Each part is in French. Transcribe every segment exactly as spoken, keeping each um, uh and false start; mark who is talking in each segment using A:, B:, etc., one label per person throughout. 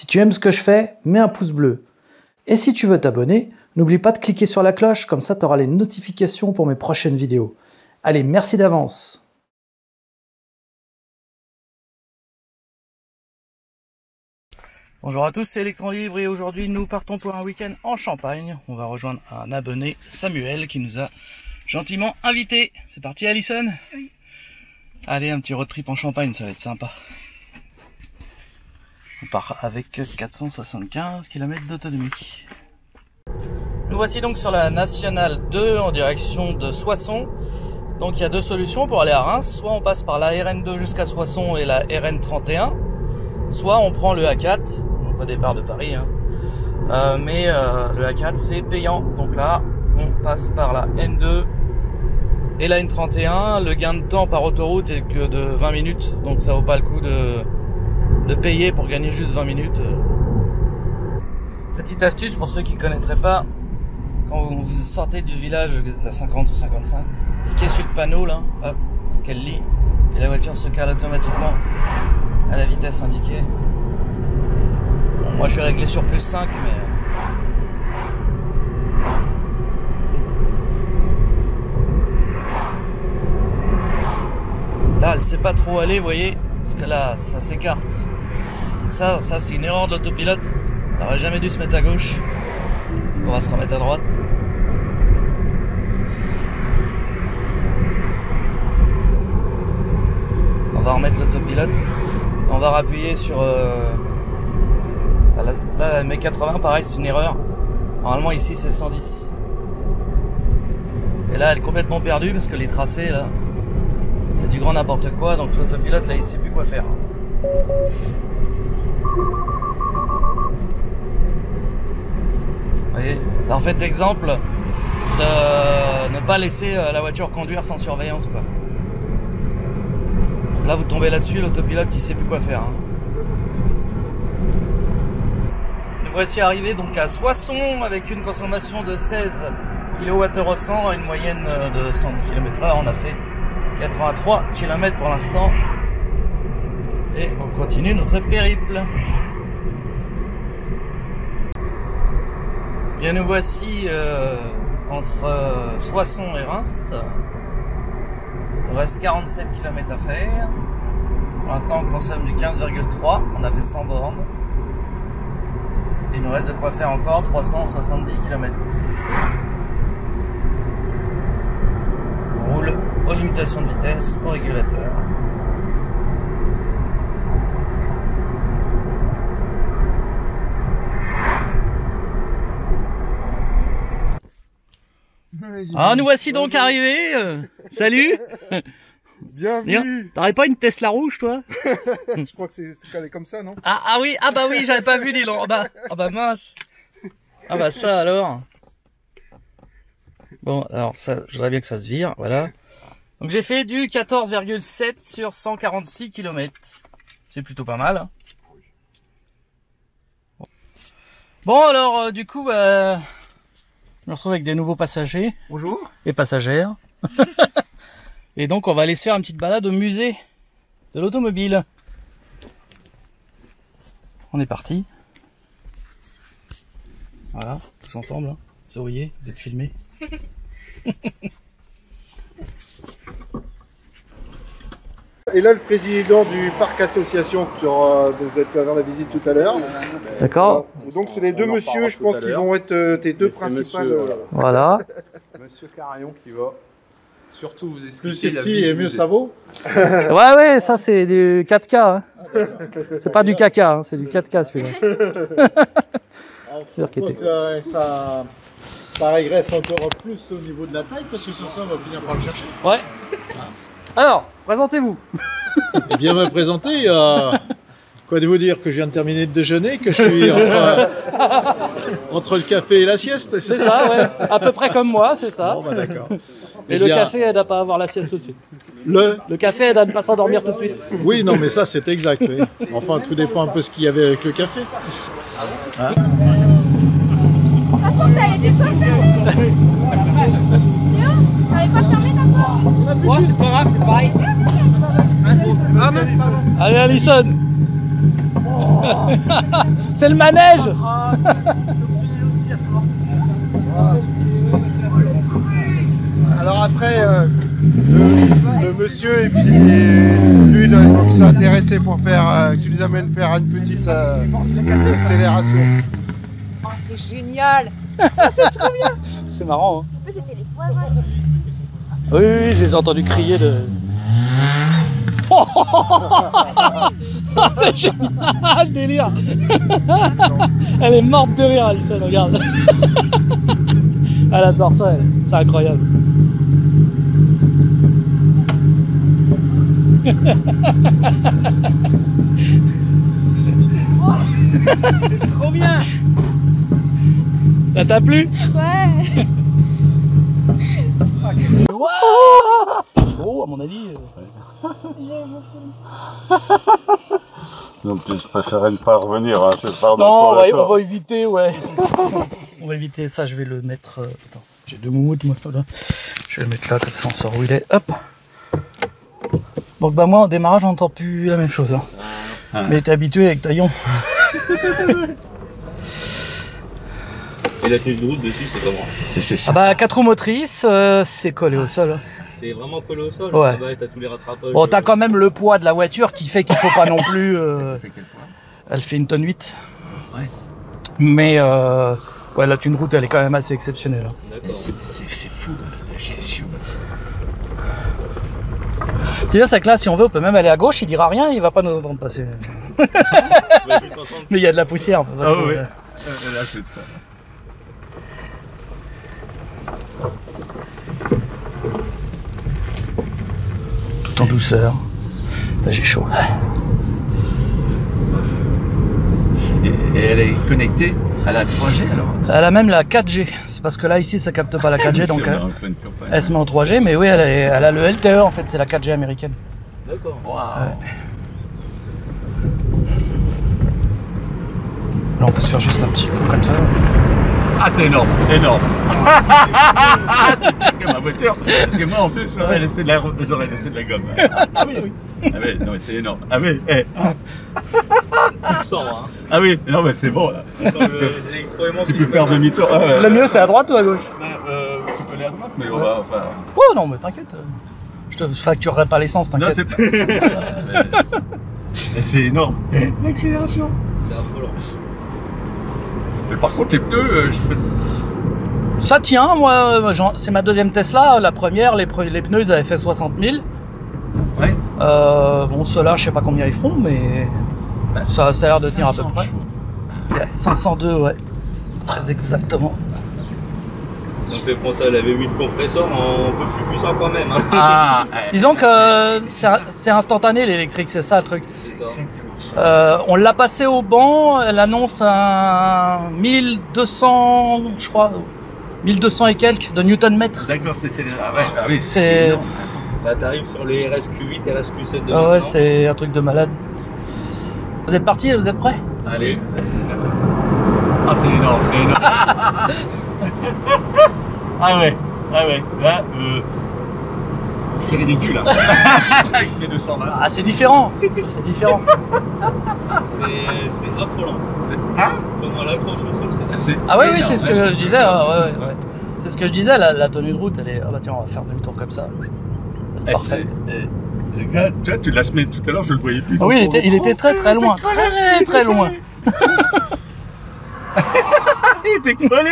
A: tu aimes ce que je fais, mets un pouce bleu. Et si tu veux t'abonner, n'oublie pas de cliquer sur la cloche, comme ça tu auras les notifications pour mes prochaines vidéos. Allez, merci d'avance. Bonjour à tous, c'est Electron Libre et aujourd'hui nous partons pour un week-end en Champagne. On va rejoindre un abonné, Samuel, qui nous a gentiment invités. C'est parti, Alison? Oui. Allez, un petit road trip en Champagne, ça va être sympa. On part avec quatre cent soixante-quinze kilomètres d'autonomie. Nous voici donc sur la Nationale deux en direction de Soissons. Donc il y a deux solutions pour aller à Reims. Soit on passe par la R N deux jusqu'à Soissons et la R N trente et un. Soit on prend le A quatre, donc au départ de Paris. Hein. Euh, mais euh, le A quatre c'est payant. Donc là, on passe par la N deux et la N trente et un. Le gain de temps par autoroute est que de vingt minutes. Donc ça vaut pas le coup de, de payer pour gagner juste vingt minutes. Petite astuce pour ceux qui ne connaîtraient pas. Quand vous sortez du village, vous êtes à cinquante ou cinquante-cinq, cliquez sur le panneau là, hop, qu'elle lit, et la voiture se cale automatiquement à la vitesse indiquée. Bon, moi je suis réglé sur plus cinq, mais... Là, elle ne sait pas trop aller, vous voyez, parce que là, ça s'écarte. Ça, ça c'est une erreur de l'autopilote. Elle n'aurait jamais dû se mettre à gauche. On va se remettre à droite. On va remettre l'autopilote. On va rappuyer sur... Euh... Là, là, M quatre-vingts, pareil, c'est une erreur. Normalement, ici, c'est cent dix. Et là, elle est complètement perdue parce que les tracés, là, c'est du grand n'importe quoi. Donc l'autopilote, là, il sait plus quoi faire. Vous voyez, là, en fait, exemple de ne pas laisser la voiture conduire sans surveillance, quoi. Là, vous tombez là-dessus, l'autopilote, il sait plus quoi faire. Hein. Nous voici arrivés donc à Soissons avec une consommation de seize kilowattheures au cent, une moyenne de cent dix kilomètres heure. On a fait quatre-vingt-trois kilomètres pour l'instant. Et on continue notre périple. Bien, nous voici euh, entre euh, Soissons et Reims. Il reste quarante-sept kilomètres à faire. Pour l'instant, on consomme du quinze virgule trois. On a fait cent bornes. Et il nous reste de quoi faire encore trois cent soixante-dix kilomètres. On roule aux limitations de vitesse, au régulateur. Ah, nous voici donc arrivés. Euh, salut.
B: Bienvenue.
A: T'aurais pas une Tesla rouge, toi?
B: Je crois que c'est calé comme ça, non?
A: Ah, ah oui, ah bah oui, j'avais pas vu, dis donc. Ah bah, ah bah mince. Ah bah ça alors. Bon, alors ça, je voudrais bien que ça se vire, voilà. Donc j'ai fait du quatorze virgule sept sur cent quarante-six kilomètres. C'est plutôt pas mal. Hein. Bon alors, euh, du coup, bah... je me retrouve avec des nouveaux passagers.
B: Bonjour.
A: Et passagères. Et donc on va aller faire une petite balade au musée de l'automobile. On est parti. Voilà, tous ensemble. Hein. Souriez, vous êtes filmés.
B: Et là, le président du parc association que tu auras, vous êtes faire la visite tout à l'heure.
A: D'accord.
B: Donc c'est les deux messieurs, je pense, qui vont être euh, tes deux principales.
C: Monsieur,
B: euh,
A: voilà.
C: Monsieur Carillon qui va surtout vous expliquer.
B: Plus c'est
C: la
B: petit
C: vie
B: et
C: du
B: mieux
C: musée.
B: ça vaut.
A: Ouais, ouais, ça c'est du quatre K. Hein. C'est pas du caca, hein, c'est du quatre K celui-là. Sûr qu'il était.
B: Ça, ça, ça régresse encore plus au niveau de la taille, parce que sur ça, on va finir par le chercher.
A: Ouais. Alors, présentez-vous.
B: Et bien me présenter, euh, quoi de vous dire que je viens de terminer de déjeuner, que je suis entre, euh, entre le café et la sieste, c'est
A: C'est
B: ça,
A: ça, ouais. À peu près comme moi, c'est ça.
B: Bon, bah, d'accord.
A: Et
B: Eh
A: le
B: bien,
A: café aide à pas avoir la sieste tout de suite.
B: Le
A: Le café aide à ne pas s'endormir tout de suite.
B: Oui, non, mais ça, c'est exact. Oui. Enfin, tout dépend un peu ce qu'il y avait avec le café. Hein?
D: Par contre, là, il y a des soldats. Théo, t'avais pas fermé ta porte?
A: Ouais, c'est pas grave, c'est pareil.
D: Ah, mais c'est pas grave.
A: Allez, Alison.
B: Oh,
A: C'est le manège.
E: Alors après, euh, le, le monsieur et puis lui, là, donc, ils sont intéressés pour faire, euh, que tu les amènes faire une petite euh, accélération.
F: Oh, c'est génial. Oh, c'est trop bien.
A: C'est marrant. Hein.
D: En fait, c'était les voisins.
A: Oui, oui, oui, je les ai entendus crier de... C'est génial, le délire. Elle est morte de rire, Alison, regarde. Elle adore ça, elle. C'est incroyable.
F: C'est trop bien.
A: Ça t'a plu?
D: Ouais.
A: Oh, à mon avis...
G: Donc je préférais ne pas revenir, hein, c'est pardon.
A: Non,
G: pour
A: on va,
G: la
A: on va éviter, ouais. On va éviter ça, je vais le mettre... Euh, attends, j'ai deux moumoutes, moi. Je vais le mettre là, comme ça on sort où il est. Hop. Donc bah moi, au démarrage, j'entends plus la même chose. Hein.
G: Ah.
A: Mais t'es habitué avec Taillon.
H: Et la tenue de route dessus, c'est comment?
G: C'est
A: Ah bah quatre roues motrices, euh, c'est collé au sol. Hein.
H: C'est vraiment collé au sol?
A: Ouais.
H: Ah bah, t'as tous les rattrapages.
A: Bon, t'as quand même le poids de la voiture qui fait qu'il faut pas non plus... Euh... Elle fait quel poids? Elle fait une tonne huit.
H: Ouais.
A: Mais euh... ouais, la thune route, elle est quand même assez exceptionnelle.
H: D'accord.
G: C'est fou, la gestion.
A: C'est bien, c'est que là, si on veut, on peut même aller à gauche, il dira rien, il va pas nous entendre passer.
H: On va juste entendre.
A: Mais il y a de la poussière.
G: Ah
A: parce que,
G: oui.
A: euh,
G: Là, c'est très...
A: Tout en douceur. Là, j'ai chaud.
G: Et, et elle est connectée à la trois G alors?
A: Elle a même la quatre G. C'est parce que là, ici, ça capte pas la quatre G, donc
G: C'est
A: euh,
G: en pleine campagne.
A: elle se met en trois G. Mais oui, elle, est- elle a le L T E, en fait, c'est la quatre G américaine.
H: D'accord.
G: Waouh.
A: Là, on peut se faire juste un petit coup comme ça.
G: Ah, c'est énorme, énorme. C'est pire que ma voiture. Parce que moi, en plus, j'aurais laissé de la, j'aurais laissé de la gomme. Ah oui, ah oui, non mais c'est énorme. Ah oui, eh.
H: Tu le sens, hein.
G: Ah oui, non mais c'est bon là.
H: Tu sens le- les électroaimants
G: Tu
H: qui
G: peux
H: se
G: faire
H: mettent.
G: demi-tour. Ah, ouais.
A: Le mieux, c'est à droite ou à gauche?
G: Euh, tu peux aller à droite, mais on va. Enfin...
A: Oh non, mais t'inquiète. Je te facturerai pas l'essence,
G: Non,
A: t'inquiète.
G: c'est pas. Mais c'est énorme. Eh, l'accélération.
H: C'est affolant.
G: Mais par contre, les pneus, euh, je peux.
A: Ça tient, moi, euh, j'en- c'est ma deuxième Tesla. La première, les, pre- les pneus, ils avaient fait soixante mille.
G: Ouais.
A: Euh, bon, ceux-là, je sais pas combien ils font, mais ça, ça a l'air de tenir à peu
G: cinq cents
A: près.
G: chevaux.
A: Ouais, cinq cent deux, ouais. Très exactement.
H: Ça me fait penser à la V huit compresseur, mais un peu plus puissant quand même. Hein.
G: Ah, eh,
A: Disons que c'est c'est instantané l'électrique, c'est ça le truc.
H: C'est ça.
G: exactement ça.
A: Euh, on l'a passé au banc, elle annonce un mille deux cents, je crois, mille deux cents et quelques de newton-mètre.
G: D'accord, c'est. c'est- Ah ouais, ah oui,
A: C'est
G: énorme.
H: Là, t'arrives sur les R S Q huit et R S Q sept de
A: ah ouais,
H: maintenant.
A: c'est un truc de malade. Vous êtes partis, vous êtes prêts?
G: Allez. Ah, c'est énorme, énorme. Ah ouais, ah ouais, là, euh, c'est ridicule, hein. Avec les deux cents watts.
A: Ah, c'est différent, c'est différent.
H: C'est c'est affolant.
G: C'est ah,
H: Comment on l'accroche au sol, c'est
G: c'est
A: Ah ouais, oui,
G: énorme,
A: c'est ce
G: hein.
A: que je disais. ah ouais, ouais, ouais. C'est ce que je disais, la, la tenue de route, elle est. Ah bah tiens, on va faire demi-tour comme ça.
G: Eh,
A: Parfait.
G: c'est- eh, regarde, tu vois, tu l'as semé tout à l'heure, je le voyais plus.
A: Ah oui, il était, il était très très loin, très très loin.
G: Il était collé.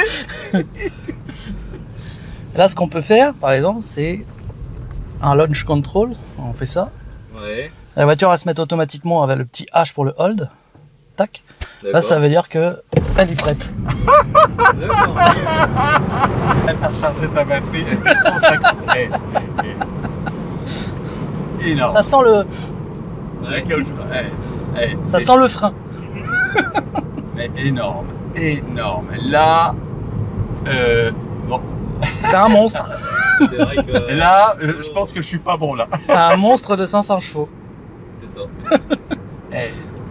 A: Là, ce qu'on peut faire, par exemple, c'est un launch control. On fait ça.
H: Ouais.
A: La voiture va se mettre automatiquement avec le petit H pour le hold. Tac. Là,
H: D'accord.
A: ça veut dire que elle est prête.
H: D'accord.
G: Elle a rechargé ta batterie, elle fait cent cinquante. Eh, eh, eh. Énorme.
A: Ça sent le,
G: Ouais, quelque chose. Eh, eh,
A: ça
G: c'est-
A: sent le frein.
G: mais énorme, énorme. Là, euh, bon,
A: C'est un monstre.
H: C'est vrai que.
G: là, euh, je pense que je suis pas bon là.
A: C'est un monstre de cinq cents chevaux.
H: C'est ça.
G: Eh.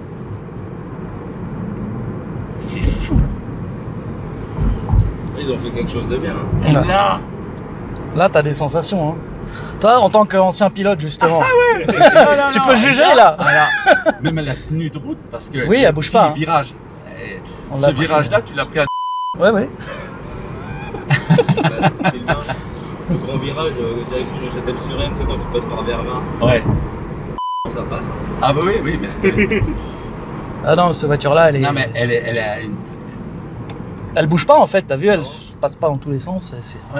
G: C'est fou.
H: Ils ont fait quelque chose de bien. Hein.
G: Et
A: Là,
G: là,
A: là t'as des sensations. Hein. Toi, en tant qu'ancien pilote, justement,
G: Ah ouais.
A: tu peux juger là.
G: Voilà. Même la tenue de route, parce que
A: Oui, elle bouge pas, hein.
G: Virage. Et
A: On
G: ce
A: l'a pris.
G: virage-là, tu l'as pris à.
A: Ouais, ouais.
H: C'est bien. Le grand virage, euh, direction de Châtel-sur-Aisne, tu sais, quand tu passes par Vervins,
G: Ouais.
H: ça passe.
G: Ah bah oui, oui, mais c'est.
A: Ah non, cette voiture-là, elle est...
G: Non mais elle est, elle a une.
A: Elle bouge pas en fait, t'as vu, elle se passe pas dans tous les sens. c'est- Ouais.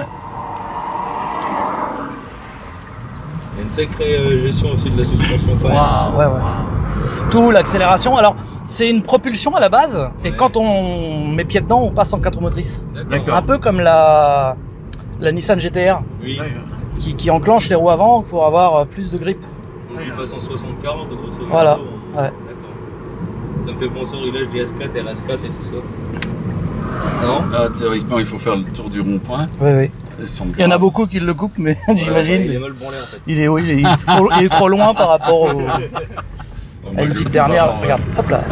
H: Il y a une sacrée euh, gestion aussi de la suspension quand même.
A: Waouh, ouais, ouais. Tout, l'accélération. Alors, c'est une propulsion à la base, et quand on met pied dedans, on passe en quatre motrices.
G: D'accord.
A: Un peu comme la, la Nissan G T R,
H: Oui,
A: qui, qui enclenche les roues avant pour avoir plus de grip.
H: donc il passe en soixante quarante grosso modo.
A: Voilà, ouais.
H: D'accord. Ça me fait penser au réglage des S quatre, R S quatre et tout ça. Non?
G: Ah, théoriquement, il faut faire le tour du rond-point.
A: Oui, oui.
G: Elles sont
A: Il y en a
G: graves.
A: beaucoup qui le coupent, mais
H: Ouais,
A: j'imagine.
H: il est mal branlé en fait.
A: Il est, oui, il est, il est trop, il est trop loin par rapport au, à une petite dernière. Regarde, hop là.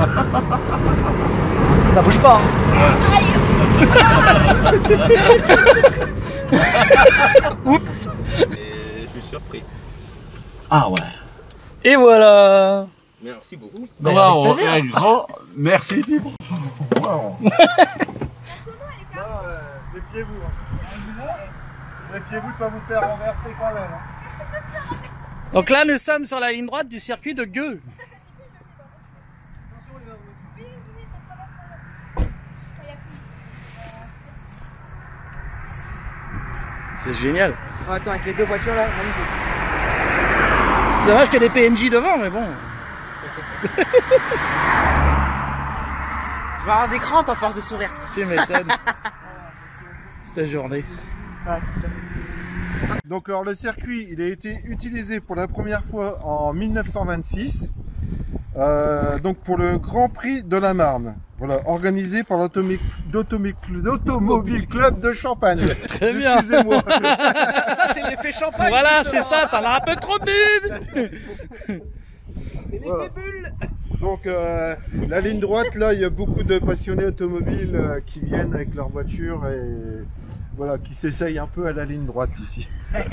A: Ça bouge pas. Hein. Oups.
H: Et je suis surpris.
G: Ah ouais.
A: Et voilà.
H: Merci beaucoup.
A: Ben,
G: Wow,
A: avec plaisir.
G: un grand merci. Wow.
E: Méfiez-vous. Hein. Méfiez-vous de ne pas vous faire renverser quand même. Hein.
A: Donc là, nous sommes sur la ligne droite du circuit de Gueux. C'est génial.
F: Oh, attends, avec les deux voitures là, magnifique.
A: Dommage qu'il y ait des P N J devant, mais bon.
F: Je vais avoir des crampes à force de sourire.
A: Tu m'étonnes. Cette journée.
F: Ouais, c'est ça.
E: Donc alors le circuit, il a été utilisé pour la première fois en mille neuf cent vingt-six, euh, donc pour le Grand Prix de la Marne. Voilà, organisé par l'Automobile Club de Champagne.
A: Très bien.
E: Excusez-moi.
F: Ça, ça, c'est l'effet champagne.
A: Voilà, c'est ça, t'en as un peu trop bu.
E: Voilà. Donc euh, la ligne droite, là, il y a beaucoup de passionnés automobiles euh, qui viennent avec leur voiture et voilà, qui s'essayent un peu à la ligne droite ici.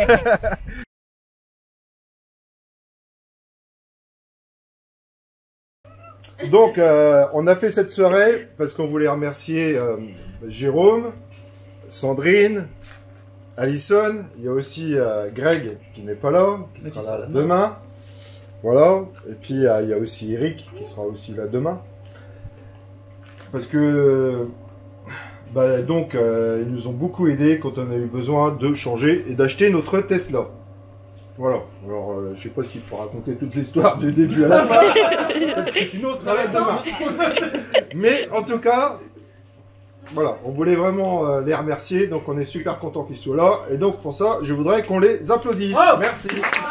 E: Donc euh, on a fait cette soirée parce qu'on voulait remercier euh, Jérôme, Sandrine, Alison, il y a aussi euh, Greg qui n'est pas là, qui sera là demain. Voilà, et puis euh, il y a aussi Eric qui sera aussi là demain. Parce que euh, bah, donc euh, ils nous ont beaucoup aidés quand on a eu besoin de changer et d'acheter notre Tesla. Voilà, alors euh, je sais pas s'il faut raconter toute l'histoire du début à la fin, parce que sinon on sera là demain. Mais en tout cas, voilà, on voulait vraiment euh, les remercier, donc on est super content qu'ils soient là, et donc pour ça, je voudrais qu'on les applaudisse.
A: Oh
E: Merci.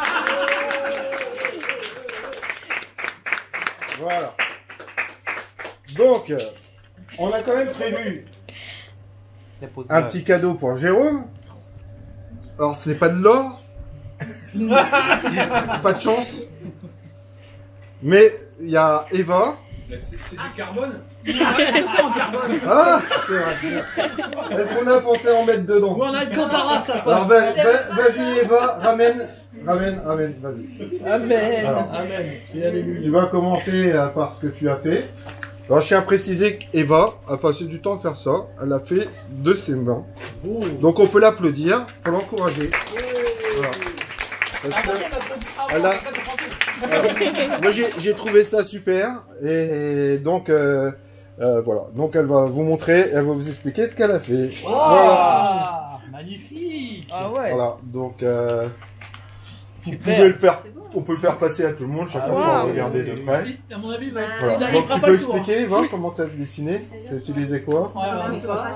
E: Voilà. Donc, euh, on a quand même prévu un petit cadeau pour Jérôme. Alors, ce n'est pas de l'or. Pas de chance. Mais il y a Eva.
C: C'est du carbone. Est-ce que c'est en carbone?
E: Ah, c'est vrai. Est-ce qu'on a pensé en mettre dedans?
A: On a le compte à race, ça
E: Alors, va- va- vas-y Eva, ramène. Ramène, ramène, vas-y.
A: Amen.
E: Alors.
A: Amen.
E: Tu vas commencer euh, par ce que tu as fait. Alors, je tiens à préciser qu'Eva a passé du temps à faire ça. Elle a fait de ses mains. Donc, on peut l'applaudir pour l'encourager. Voilà. Parce que elle a- euh, moi, j'ai j'ai trouvé ça super. Et, et donc, euh, euh, voilà. Donc, elle va vous montrer, elle va vous expliquer ce qu'elle a fait. Voilà.
A: Ah, magnifique.
F: Ah ouais.
E: Voilà. Donc, euh, vous
A: Super.
E: pouvez le faire. On peut le faire passer à tout le monde. Chacun
A: Ah,
E: va
F: wow.
E: regarder de près.
A: À mon avis, il va être-
E: Voilà.
A: il
E: Donc
A: arrivera
E: tu
A: pas
E: peux
A: le tour.
E: expliquer, Eva, comment tu as dessiné? Tu as utilisé quoi?
A: Ouais, ouais.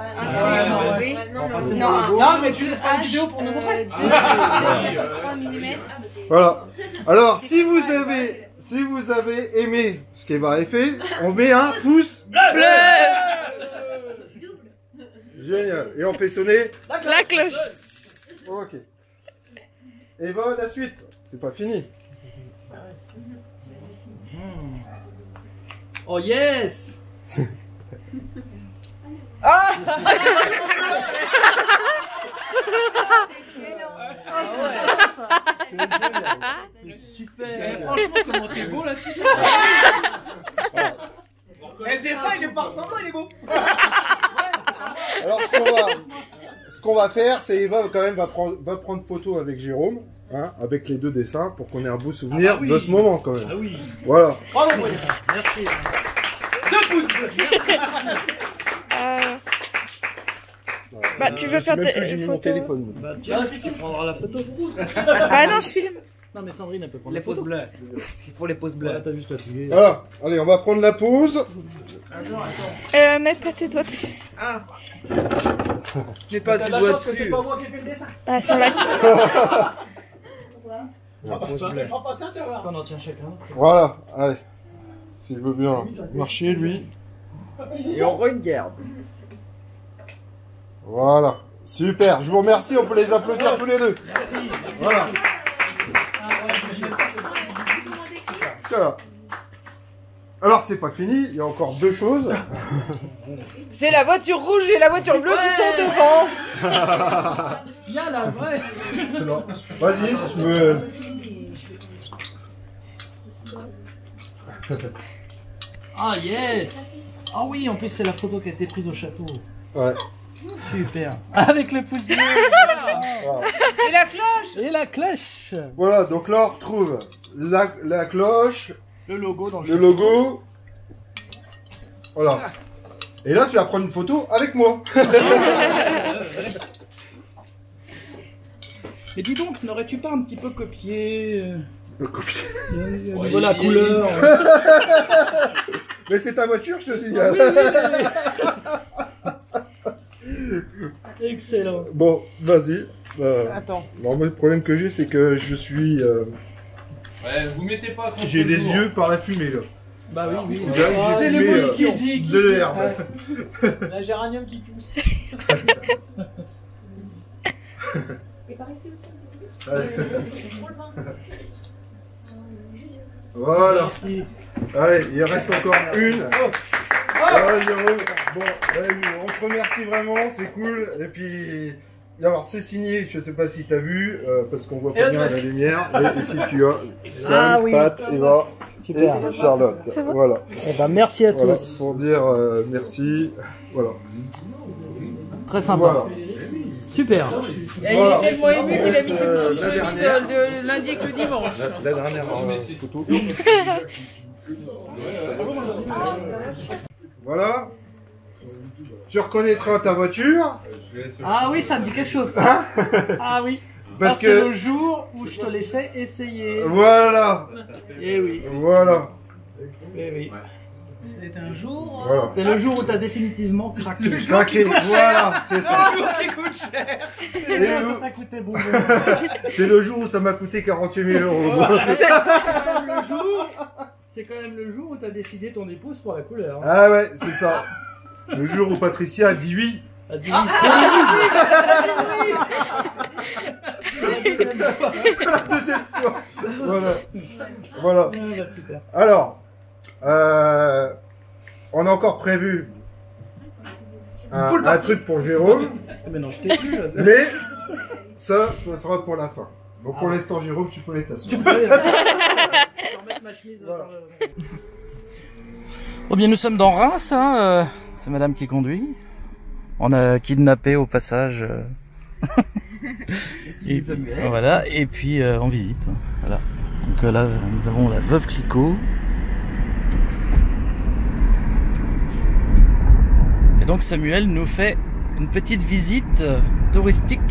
D: Non,
A: Non, mais tu feras une vidéo pour nous montrer.
D: trois millimètres.
E: Voilà. Alors, si vous avez, si vous avez aimé ce qu'Eva a fait, on met un pouce bleu. Génial. Et on fait sonner
F: La cloche.
E: Ok. Eva, la suite. C'est pas fini.
A: Oh yes. Super.
C: Eh, franchement, comment t'es beau là-dessus. Et le dessin, il est pas ressemblant, il est beau.
E: Alors, ce qu'on va, ce qu'on va faire, c'est Eva quand même va prendre, va prendre photo avec Jérôme, hein, avec les deux dessins, pour qu'on ait un beau souvenir
A: ah bah oui.
E: de ce moment quand même.
A: Ah oui.
E: Voilà.
C: Bravo,
A: merci.
C: Deux pouces.
F: Euh... Bah, tu veux
E: Je
F: faire
E: sais même plus,
F: tes
E: j'ai mis mon
F: photos?
E: téléphone.
A: Bah tiens, tu prendras la photo.
F: Ah non, je filme.
A: Non mais Sandrine elle peut prendre
H: Les
A: la photo.
H: pouces bleus. Il faut les pouces bleus.
A: Voilà, t'as juste à appuyer.
E: Voilà. Allez, on va prendre la pause.
F: Euh, mets pas tes doigts dessus.
H: Ah. Mais pas
C: T'as
H: du
C: de la
H: doigt
C: chance que c'est
H: dessus.
C: pas moi qui ai fait le dessin.
F: Ah, sur la...
C: Prends pas ça, tu vas voir.
A: On en tient chacun.
E: Voilà. Allez. S'il veut bien marcher, lui.
H: Et on regarde.
E: Voilà. Super. Je vous remercie. On peut les applaudir tous les deux.
A: Merci.
E: Voilà. Voilà. Alors, c'est pas fini. Il y a encore deux choses.
F: C'est la voiture rouge et la voiture bleue qui sont devant.
A: Il y a la vraie.
E: Non. Vas-y, je me...
A: Ah yes. Ah oui, en plus c'est la photo qui a été prise au château.
E: Ouais.
A: Super. Avec le pouce bleu.
E: Voilà.
F: Et la cloche.
A: Et la cloche.
E: Voilà, donc là on retrouve la, la cloche,
A: Le logo dans le,
E: le
A: château.
E: logo. Voilà. Et là tu vas prendre une photo avec moi.
A: Mais dis donc, n'aurais-tu pas un petit peu copié euh,
E: Copier.
A: euh, au
C: Ouais,
A: niveau de la
C: il-
A: couleur
E: Mais c'est ta voiture, je te signale.
A: Excellent.
E: Bon, vas-y. Euh,
F: Attends.
E: non, mais le problème que j'ai, c'est que je suis. euh,
C: Ouais, vous mettez pas contre
E: j'ai
C: le
E: les
C: jour.
E: yeux par la fumée là.
A: Bah oui, oui.
E: Là,
A: Ah,
E: j'ai
A: c'est
E: fumé,
A: le
E: euh,
A: mousse qui dit. qui
E: de
A: dit.
E: l'herbe.
A: La géranium qui pousse.
D: Et par ici aussi.
E: Allez.
D: Pour le vin.
E: Voilà.
A: Merci.
E: Allez, il reste encore une. Ouais, Jérôme. Bon, ouais, on te remercie vraiment, c'est cool. Et puis, alors c'est signé, je sais pas si t'as vu, euh, parce qu'on voit pas bien la lumière. Mais ici tu as Sam,
A: Ah oui.
E: Pat, Eva
A: Super.
E: et Charlotte. Voilà.
A: Eh ben, merci à
E: Voilà,
A: tous.
E: pour dire euh, merci. Voilà.
A: Très sympa.
E: Voilà.
A: Super.
F: Et
E: Voilà.
F: il est tellement ému qu'il a mis ses
E: Euh,
F: photos
E: la
F: de
E: dernière.
F: chemise de, de lundi avec le dimanche.
E: La, la dernière euh, photo. Voilà. Tu reconnaîtras ta voiture.
A: Ah oui, ça me dit quelque chose. Ça. Ah oui.
E: Parce
A: Ah, c'est
E: que-
A: le jour où je te l'ai fait essayer.
E: Voilà.
A: Eh oui.
E: Voilà.
A: Eh oui.
F: C'est un jour.
E: Voilà.
A: C'est le jour où t'as définitivement craqué.
E: Craqué. Voilà, c'est ça.
F: Un jour qui coûte cher.
A: Et là, ça t'a coûté bonbon.
E: C'est le jour où ça m'a coûté quarante-huit mille euros.
A: C'est quand même le jour. C'est quand même le jour où t'as décidé ton épouse pour la couleur.
E: Ah ouais, c'est ça. Le jour où Patricia a dit oui.
A: Elle dit oui.
E: La deuxième fois. Voilà. Voilà.
A: Ah, bah, super.
E: Alors, euh, on a encore prévu un, un truc pour Jérôme,
A: Mais non, je t'ai plus là.
E: mais ça, ça sera pour la fin. Donc pour l'instant, Jérôme, tu peux les tasser.
A: Je vais remettre ma chemise.
E: Voilà.
A: par le- Bon bien nous sommes dans Reims, hein, euh, c'est madame qui conduit. On a kidnappé au passage. euh, et puis, voilà, et puis euh, en visite. Voilà. Donc euh, là nous avons la veuve Clicquot. Et donc Samuel nous fait une petite visite euh, touristique.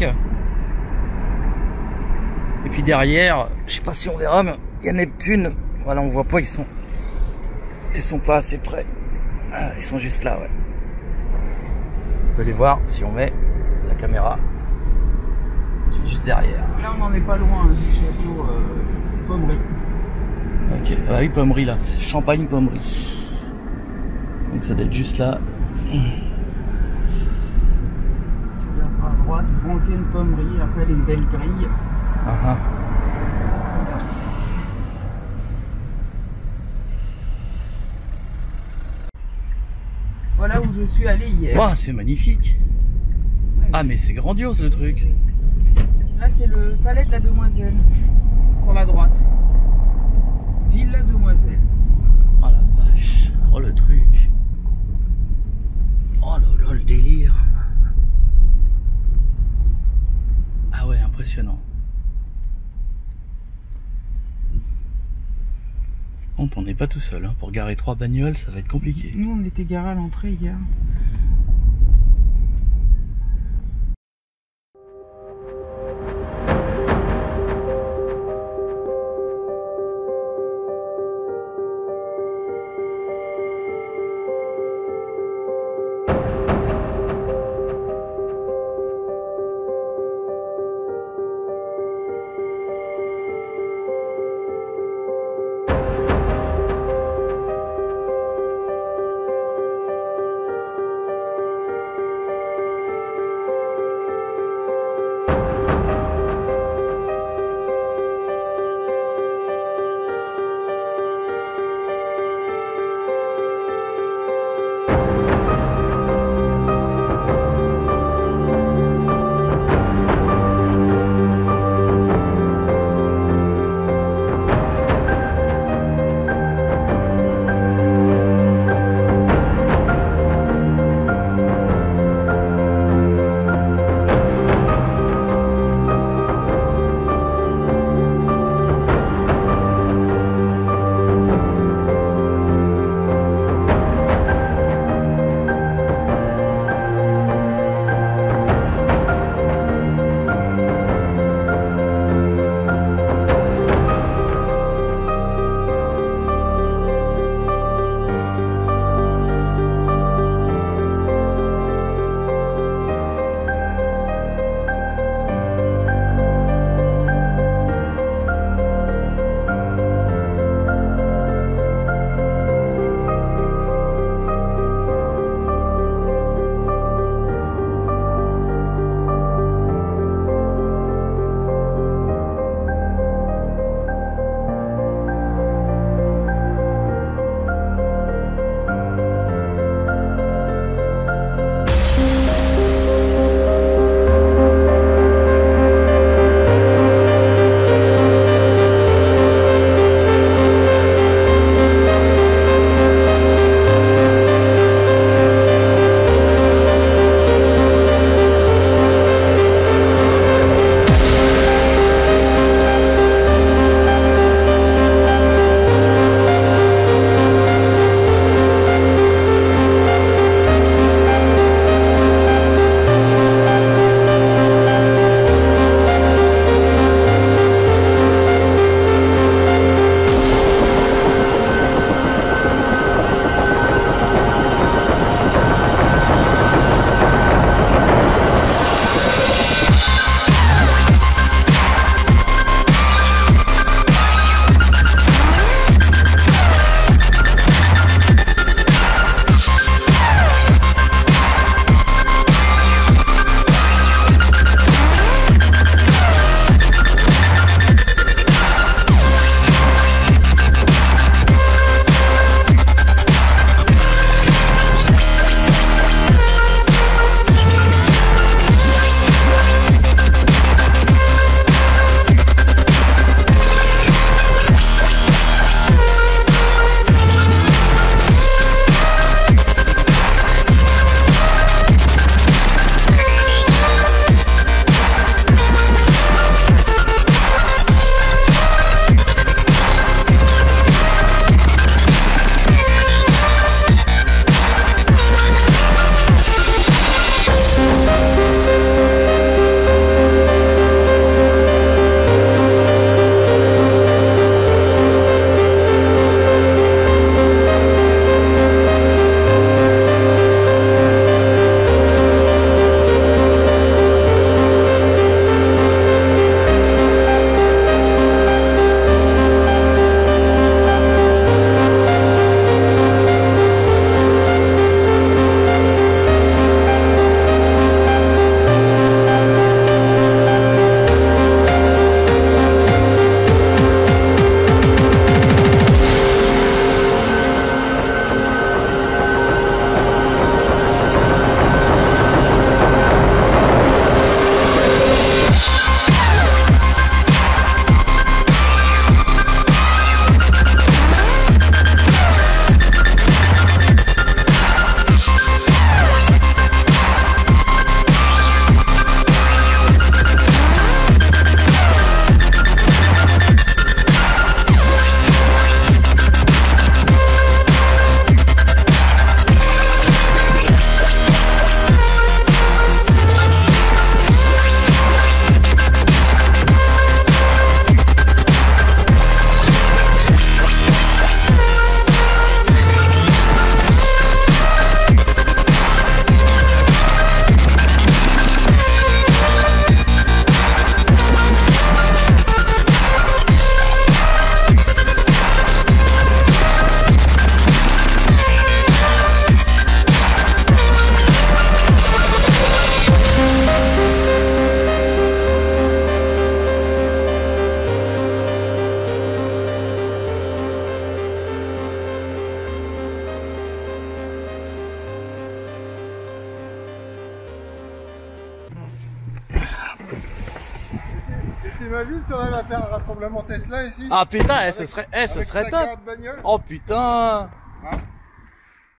A: Et puis derrière, je sais pas si on verra, mais il y a Neptune. Voilà, on voit pas, ils sont, ils sont pas assez près. Ah, ils sont juste là, ouais. On peut les voir si on met la caméra juste derrière.
F: Là, on n'en est pas loin du château euh, Pommery.
A: Ok, ah oui, Pommery là, c'est Champagne Pommery. Donc ça doit être juste là.
F: À droite, Rankin Pommery, après il y a une belle grille.
A: Ah, ah.
F: Voilà où je suis allé hier.
A: Wow, c'est magnifique. Ah mais c'est grandiose le truc.
F: Là, c'est le palais de la Demoiselle, sur la droite. Villa Demoiselle.
A: Oh la vache. Oh le truc. Oh là là, le délire. Ah ouais, impressionnant. Bon, on n'est pas tout seul, hein. Pour garer trois bagnoles, ça va être compliqué.
F: Nous, on était garés à l'entrée hier.
E: t'imagines si on avait à faire un rassemblement Tesla ici?
A: Ah putain, eh, ce
E: Avec-
A: serait, eh, ce
E: avec
A: serait
E: sa
A: top.
E: carte bagnole.
A: Oh putain.